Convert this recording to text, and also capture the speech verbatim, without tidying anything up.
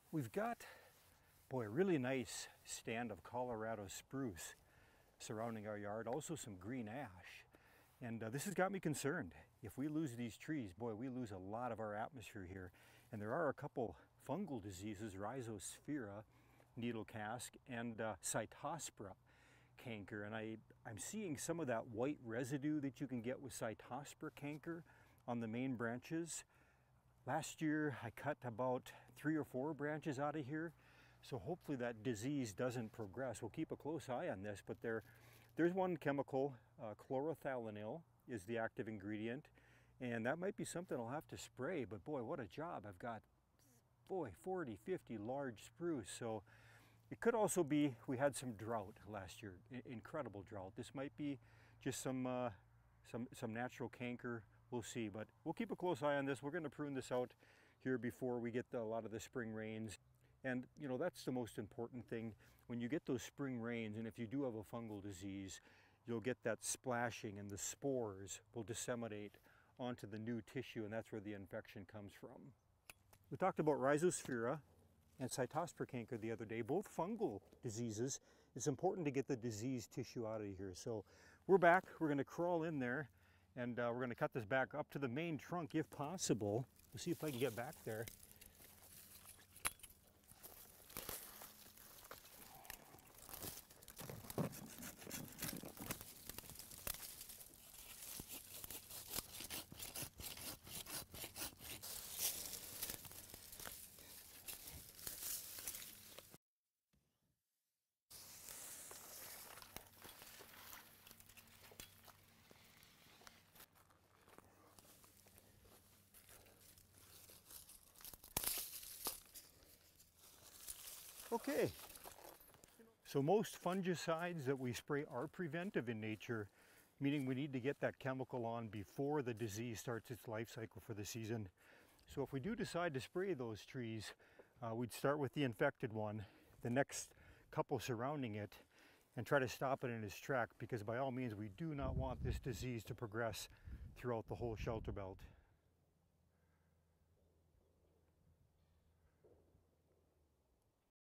We've got, boy, a really nice stand of Colorado spruce surrounding our yard, also some green ash. And uh, this has got me concerned. If we lose these trees, boy, we lose a lot of our atmosphere here. And there are a couple fungal diseases, RHIZOSPHAERA, needle cask, and uh, Cytospora Canker. And I, I'm seeing some of that white residue that you can get with Cytospora Canker on the main branches. Last year I cut about three or four branches out of here, so hopefully that disease doesn't progress. We'll keep a close eye on this, but there, there's one chemical, uh, CHLOROTHALONIL is the active ingredient, and that might be something I'll have to spray, but boy, what a job. I've got, boy, forty, fifty large spruce, so it could also be we had some drought last year, I incredible drought. This might be just some, uh, some, some natural canker. We'll see, but we'll keep a close eye on this. We're going to prune this out here before we get the, a lot of the spring rains. And you know, that's the most important thing. When you get those spring rains, and if you do have a fungal disease, you'll get that splashing and the spores will disseminate onto the new tissue, and that's where the infection comes from. We talked about RHIZOSPHAERA and Cytospora Canker the other day, both fungal diseases. It's important to get the diseased tissue out of here. So we're back, we're going to crawl in there, and uh, we're going to cut this back up to the main trunk if possible. We'll see if I can get back there. Okay, so most fungicides that we spray are preventive in nature, meaning we need to get that chemical on before the disease starts its life cycle for the season. So if we do decide to spray those trees, uh, we'd start with the infected one, the next couple surrounding it, and try to stop it in its track, because by all means we do not want this disease to progress throughout the whole shelter belt.